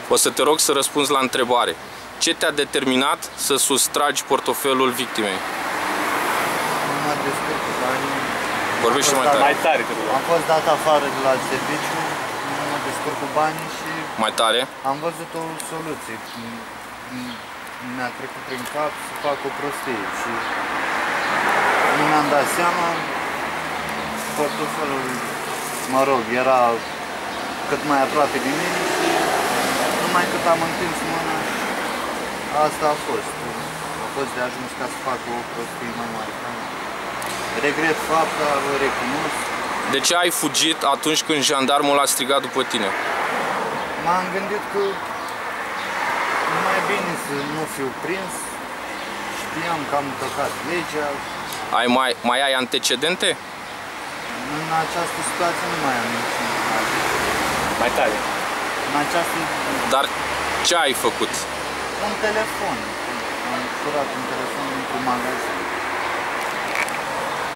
O să te rog să răspunzi la întrebare. Ce te-a determinat să sustragi portofelul victimei? Nu mă descurc cu banii. Vorbește mai tare. Am fost dat afară de la serviciu, nu mă descurc cu banii și Mai tare? am văzut o soluție. Mi-a trecut prin cap să fac o prostie și nu mi-am dat seama. Portofelul, mă rog, era cât mai aproape de mine și numai cât am întins mâna, asta a fost. A fost de ajuns ca să fac o prostie mai mare. Regret fapta, o recunosc. De ce ai fugit atunci când jandarmul a strigat după tine? M-am gândit că mai bine să nu fiu prins. Știam că am încălcat legea. Mai ai antecedente? În această situație nu mai am niciun. Mai tare. În această... Dar ce ai făcut? Un telefon. Am furat un telefon într-un magazin.